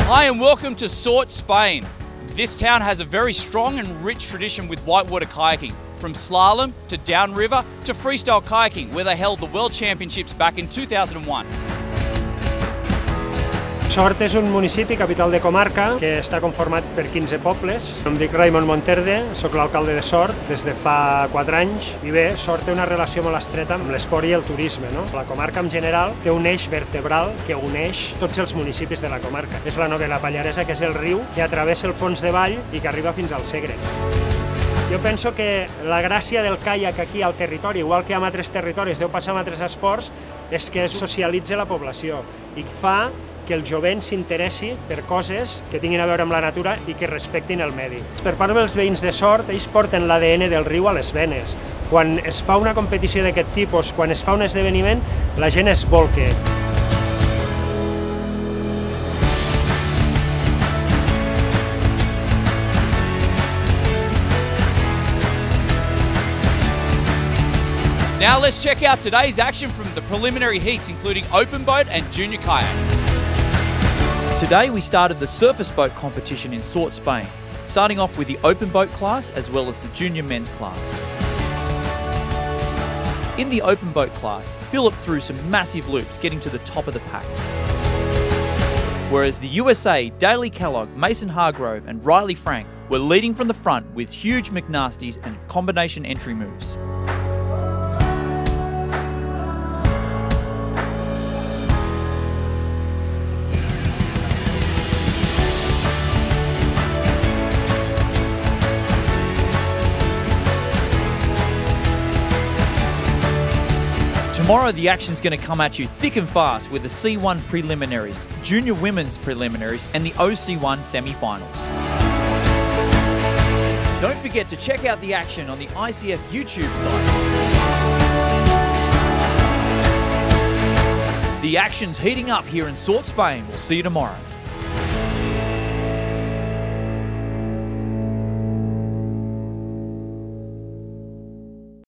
Hi and welcome to Sort, Spain. This town has a very strong and rich tradition with whitewater kayaking, from slalom to downriver to freestyle kayaking, where they held the World Championships back in 2001. Sort és un municipi, capital de comarca, que està conformat per 15 pobles. Em dic Raimon Monterde, soc l'alcalde de Sort des de fa 4 anys i bé, Sort té una relació molt estreta amb l'esport i el turisme. La comarca en general té un eix vertebral que uneix tots els municipis de la comarca. És la Noguera Pallaresa, que és el riu que travessa el fons de vall i que arriba fins al Segre. Jo penso que la gràcia del caiac aquí al territori, igual que en altres territoris deu passar amb altres esports, és que socialitza la població i fa que el jovent s'interessi per coses que tinguin a veure amb la natura i que respectin el medi. Per part dels veïns de Sort, ells porten l'ADN del riu a les venes. Quan es fa una competició d'aquest tipus, quan es fa un esdeveniment, la gent es bolca. Now let's check out today's action from the preliminary heats, including open boat and junior kayak. Today we started the surface boat competition in Sort, Spain, starting off with the open boat class as well as the junior men's class. In the open boat class, Philip threw some massive loops getting to the top of the pack. Whereas the USA, Daly Kellogg, Mason Hargrove and Riley Frank were leading from the front with huge McNasties and combination entry moves. Tomorrow the action's going to come at you thick and fast with the C1 preliminaries, junior women's preliminaries and the OC1 semi-finals. Don't forget to check out the action on the ICF YouTube site. The action's heating up here in Sort, Spain. We'll see you tomorrow.